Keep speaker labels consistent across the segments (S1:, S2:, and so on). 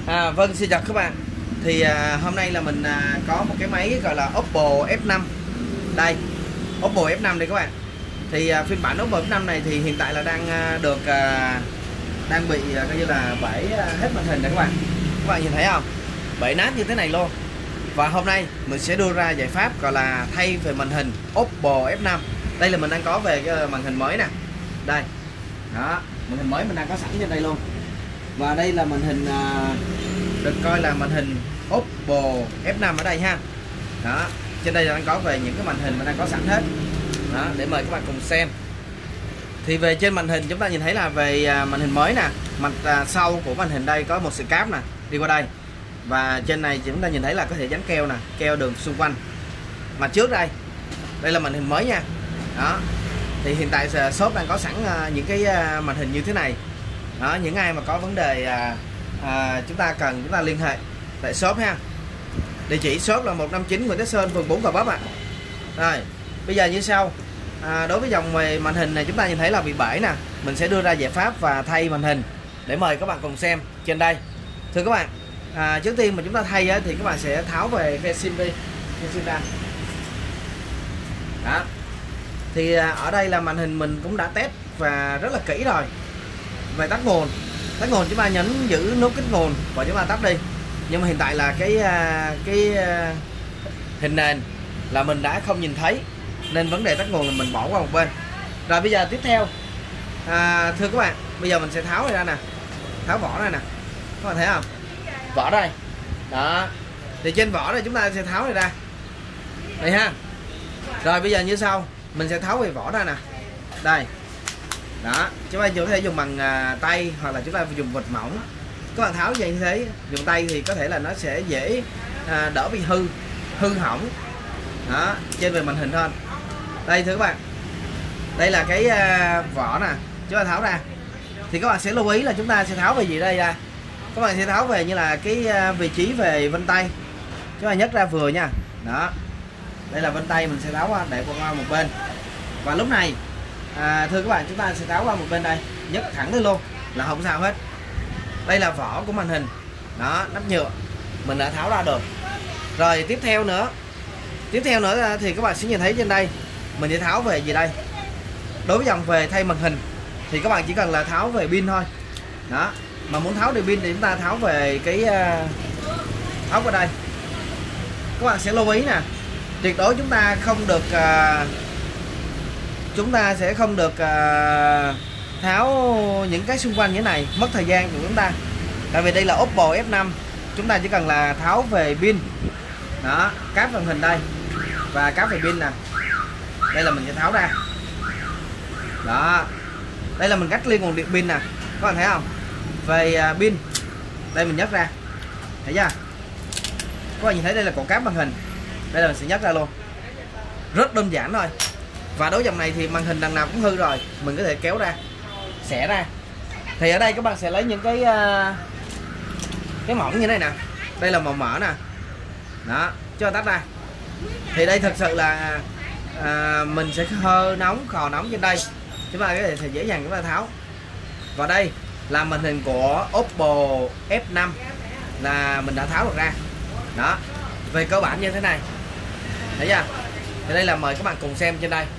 S1: Vâng, xin chào các bạn. Thì hôm nay là mình có một cái máy gọi là Oppo F5. Đây, Oppo F5 đây các bạn. Thì phiên bản Oppo F5 này thì hiện tại là đang được đang bị coi như là bể hết màn hình này các bạn. Các bạn nhìn thấy không? Bể nát như thế này luôn. Và hôm nay mình sẽ đưa ra giải pháp gọi là thay về màn hình Oppo F5. Đây là mình đang có về cái màn hình mới nè. Đây. Đó, màn hình mới mình đang có sẵn trên đây luôn. Và đây là màn hình được coi là màn hình Oppo F5 ở đây ha. Đó, trên đây là đang có về những cái màn hình mình đang có sẵn hết. Đó, để mời các bạn cùng xem. Thì về trên màn hình chúng ta nhìn thấy là về màn hình mới nè, mặt sau của màn hình đây có một sợi cáp nè, đi qua đây. Và trên này chúng ta nhìn thấy là có thể dán keo nè, keo đường xung quanh. Mặt trước đây. Đây là màn hình mới nha. Đó. Thì hiện tại shop đang có sẵn những cái màn hình như thế này. Đó, những ai mà có vấn đề chúng ta liên hệ tại shop ha. Địa chỉ shop là 159 Nguyễn Tất Sơn, phường 4 Gò Vấp ạ. Rồi, bây giờ như sau. Đối với dòng màn hình này chúng ta nhìn thấy là bị bể nè, mình sẽ đưa ra giải pháp và thay màn hình để mời các bạn cùng xem trên đây. Thưa các bạn, trước tiên mà chúng ta thay thì các bạn sẽ tháo về cái sim đi, sim ra. Đó. Thì ở đây là màn hình mình cũng đã test và rất là kỹ rồi. Về tắt nguồn chúng ta nhấn giữ nút kích nguồn và chúng ta tắt đi. Nhưng mà hiện tại là cái hình nền là mình đã không nhìn thấy, nên vấn đề tắt nguồn là mình bỏ qua một bên. Rồi bây giờ tiếp theo, thưa các bạn, bây giờ mình sẽ tháo ra nè, tháo vỏ ra nè, các bạn thấy không? Vỏ đây, đó. Thì trên vỏ này chúng ta sẽ tháo này ra, đây ha. Rồi bây giờ như sau, mình sẽ tháo về vỏ ra nè, đây. Đó, chúng ta có thể dùng bằng tay hoặc là chúng ta dùng vật mỏng. Các bạn tháo như thế, dùng tay thì có thể là nó sẽ dễ đỡ bị hư hỏng. Đó, trên về màn hình thôi. Đây thưa các bạn, đây là cái vỏ nè, chúng ta tháo ra. Thì các bạn sẽ lưu ý là chúng ta sẽ tháo về gì đây ra. Các bạn sẽ tháo về như là cái vị trí về vân tay, chúng ta nhấc ra vừa nha. Đó, đây là vân tay, mình sẽ tháo qua để qua một bên. Và lúc này thưa các bạn, chúng ta sẽ tháo qua một bên đây, nhấc thẳng lên luôn là không sao hết. Đây là vỏ của màn hình. Đó, nắp nhựa mình đã tháo ra được. Rồi tiếp theo nữa thì các bạn sẽ nhìn thấy trên đây mình sẽ tháo về gì đây. Đối với dòng về thay màn hình thì các bạn chỉ cần là tháo về pin thôi. Đó, mà muốn tháo được pin thì chúng ta tháo về cái tháo qua đây. Các bạn sẽ lưu ý nè, tuyệt đối chúng ta sẽ không được tháo những cái xung quanh như thế này, mất thời gian của chúng ta. Tại vì đây là Oppo F5, chúng ta chỉ cần là tháo về pin. Đó, cáp màn hình đây và cáp về pin nè. Đây là mình sẽ tháo ra. Đó, đây là mình cắt liên nguồn điện pin nè, các bạn thấy không? Về pin đây mình nhấc ra, thấy chưa? Các bạn nhìn thấy đây là cổ cáp màn hình, đây là mình sẽ nhấc ra luôn, rất đơn giản thôi. Và đối dòng này thì màn hình đằng nào cũng hư rồi, mình có thể kéo ra, xẻ ra. Thì ở đây các bạn sẽ lấy những cái mỏng như thế này nè, đây là màu mỡ nè. Đó, cho tách ra. Thì đây thật sự là mình sẽ khô nóng trên đây, chúng ta có thể dễ dàng chúng ta tháo. Và đây là màn hình của Oppo F5 là mình đã tháo được ra. Đó, về cơ bản như thế này, thấy chưa? Thì đây là mời các bạn cùng xem trên đây.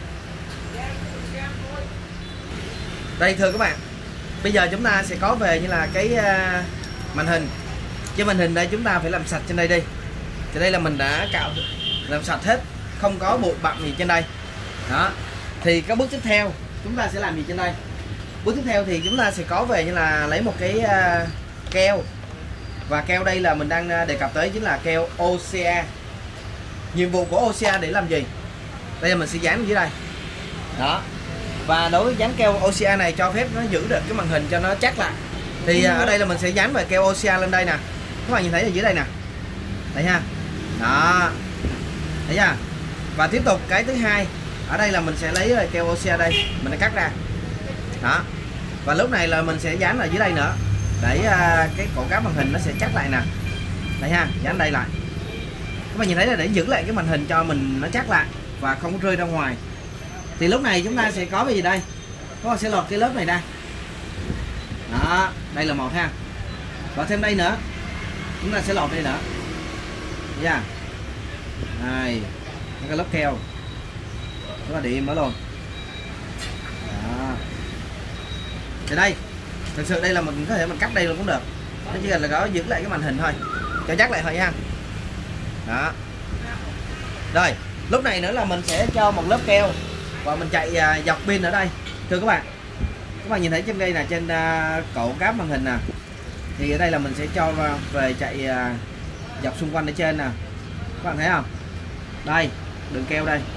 S1: Đây thưa các bạn, bây giờ chúng ta sẽ có về như là cái màn hình. Trên màn hình đây chúng ta phải làm sạch trên đây đi. Thì đây là mình đã cạo làm sạch hết, không có bụi bặm gì trên đây. Đó, thì các bước tiếp theo chúng ta sẽ làm gì trên đây. Bước tiếp theo thì chúng ta sẽ có về như là lấy một cái keo. Và keo đây là mình đang đề cập tới chính là keo OCA. Nhiệm vụ của OCA để làm gì? Đây là mình sẽ dán dưới đây. Đó. Và đối với dán keo OCA này cho phép nó giữ được cái màn hình cho nó chắc lại. Thì ở đây là mình sẽ dán về keo OCA lên đây nè. Các bạn nhìn thấy ở dưới đây nè. Đây ha. Đó. Thấy chưa? Và tiếp tục cái thứ hai, ở đây là mình sẽ lấy keo OCA đây, mình đã cắt ra. Đó. Và lúc này là mình sẽ dán ở dưới đây nữa để cái cổ cáp màn hình nó sẽ chắc lại nè. Đây ha, dán đây lại. Các bạn nhìn thấy là để giữ lại cái màn hình cho mình nó chắc lại và không có rơi ra ngoài. Thì lúc này chúng ta sẽ có cái gì đây? Các bạn sẽ lột cái lớp này ra. Đó, đây là một ha. Và thêm đây nữa, chúng ta sẽ lột đây nữa nha. Này cái lớp keo chúng ta để im nó luôn. Đó. Thì đây thực sự đây là mình có thể mình cắt đây luôn cũng được, nó chỉ cần là có giữ lại cái màn hình thôi, cho chắc lại thôi nha. Đó. Rồi lúc này nữa là mình sẽ cho một lớp keo và mình chạy dọc pin ở đây. Thưa các bạn nhìn thấy trên đây là trên cổ cáp màn hình nè, thì ở đây là mình sẽ cho về chạy dọc xung quanh ở trên nè, các bạn thấy không? Đây đường keo đây.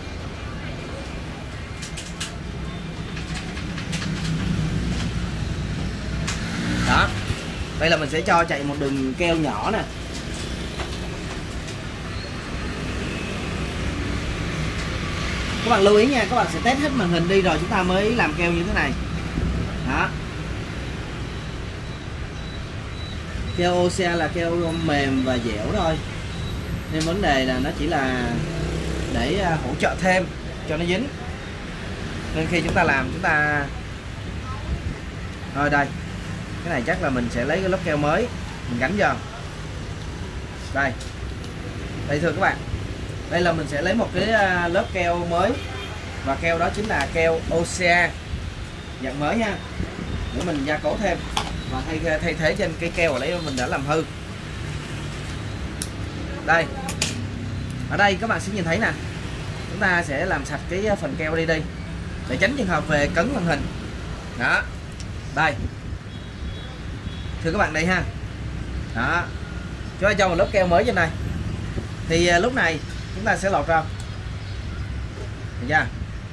S1: Đó, đây là mình sẽ cho chạy một đường keo nhỏ nè. Các bạn lưu ý nha, các bạn sẽ test hết màn hình đi rồi chúng ta mới làm keo như thế này. Đó. Keo OCA là keo mềm và dẻo thôi, nên vấn đề là nó chỉ là để hỗ trợ thêm cho nó dính. Nên khi chúng ta làm chúng ta thôi đây, cái này chắc là mình sẽ lấy cái lớp keo mới mình gắn vào đây. Đây thưa các bạn, đây là mình sẽ lấy một cái lớp keo mới, và keo đó chính là keo OCA dạng mới nha, để mình gia cố thêm và thay thế trên cái keo ở đấy mình đã làm hư. Đây, ở đây các bạn sẽ nhìn thấy nè, chúng ta sẽ làm sạch cái phần keo đi để tránh trường hợp về cấn màn hình. Đó, đây thưa các bạn đây ha. Đó, chúng ta cho một lớp keo mới trên đây, thì lúc này chúng ta sẽ lột ra. Được chưa?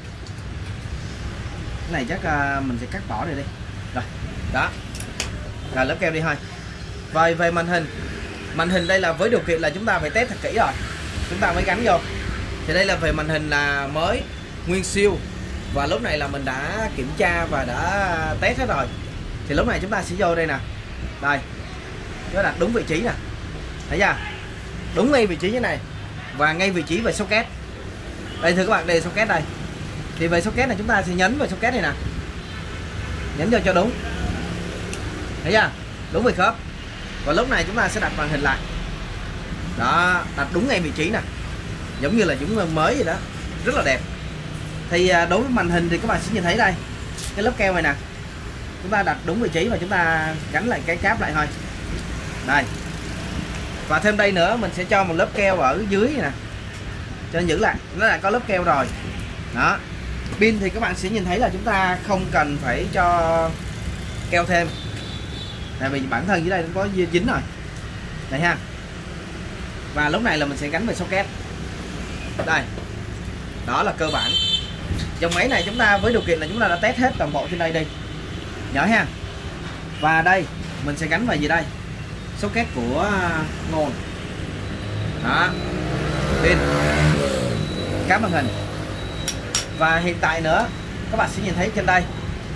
S1: Cái này chắc mình sẽ cắt bỏ này đi. Rồi, đó là lớp keo đi thôi. Về màn hình đây là với điều kiện là chúng ta phải test thật kỹ rồi chúng ta mới gắn vô. Thì đây là về màn hình là mới nguyên siêu, và lúc này là mình đã kiểm tra và đã test hết rồi. Thì lúc này chúng ta sẽ vô đây nè, đây nó đặt đúng vị trí nè, thấy chưa? Đúng ngay vị trí như này, và ngay vị trí về socket. Đây thưa các bạn, đây socket đây. Thì về socket này chúng ta sẽ nhấn vào socket này nè, nhấn vô cho đúng, thấy chưa? Đúng vị khớp. Và lúc này chúng ta sẽ đặt màn hình lại. Đó, đặt đúng ngay vị trí nè, giống như là chúng mới vậy đó, rất là đẹp. Thì đối với màn hình thì các bạn sẽ nhìn thấy đây, cái lớp keo này nè, chúng ta đặt đúng vị trí và chúng ta gắn lại cái cáp lại thôi. Đây. Và thêm đây nữa mình sẽ cho một lớp keo ở dưới này nè, cho nên giữ lại, nó đã có lớp keo rồi. Đó. Pin thì các bạn sẽ nhìn thấy là chúng ta không cần phải cho keo thêm, tại vì bản thân dưới đây nó có dính rồi. Đây ha. Và lúc này là mình sẽ gắn về socket. Đây. Đó là cơ bản. Dòng máy này chúng ta với điều kiện là chúng ta đã test hết toàn bộ trên đây đi. Nhớ ha. Và đây mình sẽ gắn vào gì đây? Socket của nguồn. Đó. Pin. Cáp màn hình. Và hiện tại nữa các bạn sẽ nhìn thấy trên đây.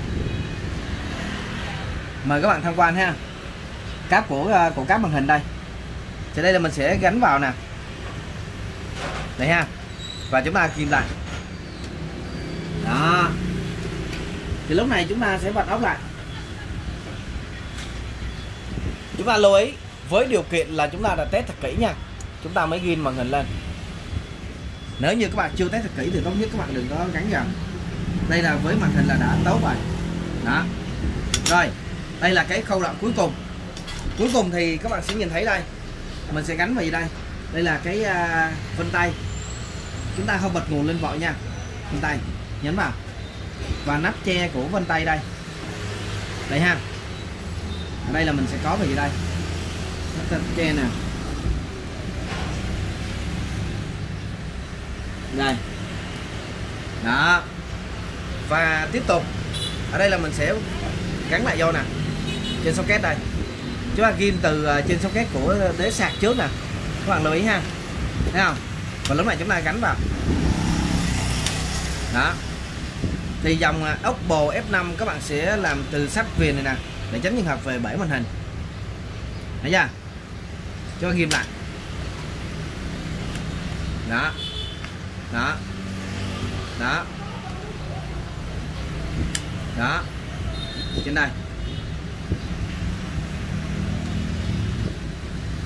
S1: Mời các bạn tham quan ha. Cáp của cáp màn hình đây. Thì đây là mình sẽ gắn vào nè. Đây ha. Và chúng ta ghim lại. Đó. Thì lúc này chúng ta sẽ bật ốc lại. Chúng ta lưu ý với điều kiện là chúng ta đã test thật kỹ nha, chúng ta mới ghim màn hình lên. Nếu như các bạn chưa test thật kỹ thì tốt nhất các bạn đừng có gắn vào. Đây là với màn hình là đã tốt rồi. Đó. Rồi, đây là cái khâu đoạn cuối cùng. Cuối cùng thì các bạn sẽ nhìn thấy đây, mình sẽ gắn vào gì đây? Đây là cái vân tay. Chúng ta không bật nguồn lên vội nha. Vân tay, nhấn vào. Và nắp che của vân tay đây. Đây ha. Ở đây là mình sẽ có về gì đây? Nắp che nè. Đây. Đó. Và tiếp tục ở đây là mình sẽ gắn lại vô nè, trên socket đây. Chúng ta ghim từ trên socket của đế sạc trước nè, các bạn lưu ý ha, thấy không? Và lúc này chúng ta gắn vào. Đó. Thì dòng Oppo F5 các bạn sẽ làm từ sắt viền này nè, để tránh trường hợp về bể màn hình. Thấy chưa? Cho ghim lại. Đó. Đó. Đó. Đó. Trên đây.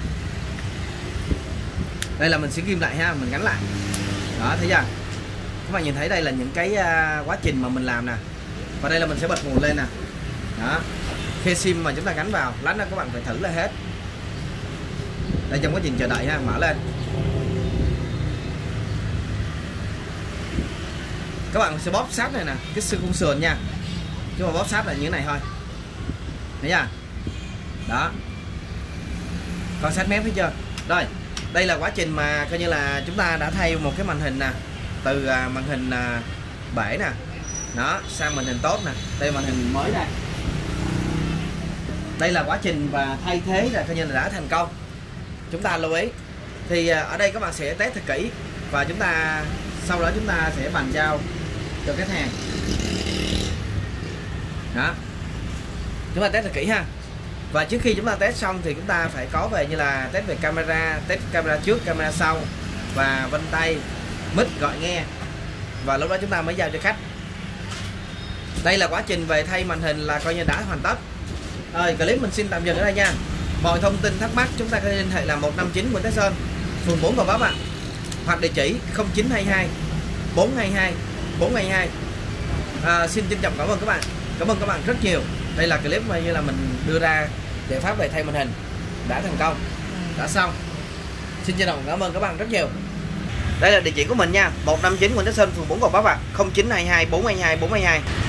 S1: Đây là mình sẽ ghim lại ha, mình gắn lại. Đó, thấy chưa? Các bạn nhìn thấy đây là những cái quá trình mà mình làm nè. Và đây là mình sẽ bật nguồn lên nè. Đó. Khi sim mà chúng ta gắn vào, lát nữa các bạn phải thử là hết. Đây trong quá trình chờ đợi ha, mở lên. Các bạn sẽ bóp sát này nè, cái khung sườn nha. Chứ mà bóp sát là như thế này thôi. Thấy chưa? Đó. Còn sát mép thấy chưa? Rồi, đây là quá trình mà coi như là chúng ta đã thay một cái màn hình nè, từ màn hình bể nè, đó, sang màn hình tốt nè, đây màn hình mới đây. Đây là quá trình và thay thế là coi như là đã thành công. Chúng ta lưu ý. Thì ở đây các bạn sẽ test thật kỹ và chúng ta sau đó chúng ta sẽ bàn giao cho khách hàng. Đó. Chúng ta test thật kỹ ha. Và trước khi chúng ta test xong thì chúng ta phải có về như là test về camera, test camera trước, camera sau và vân tay, mic gọi nghe. Và lúc đó chúng ta mới giao cho khách. Đây là quá trình về thay màn hình là coi như đã hoàn tất. Rồi, clip mình xin tạm dừng ở đây nha. Mọi thông tin thắc mắc chúng ta có thể liên hệ là 159 Nguyễn Thái Sơn, phường 4 Gò Vấp ạ. Hoặc địa chỉ 0922 422 422. Xin trân trọng cảm ơn các bạn. Cảm ơn các bạn rất nhiều. Đây là clip mà như là mình đưa ra giải pháp về thay màn hình đã thành công, đã xong. Xin trân trọng cảm ơn các bạn rất nhiều. Đây là địa chỉ của mình nha, 159 Nguyễn Thái Sơn, phường 4 Gò Vấp ạ. 0922 422 422.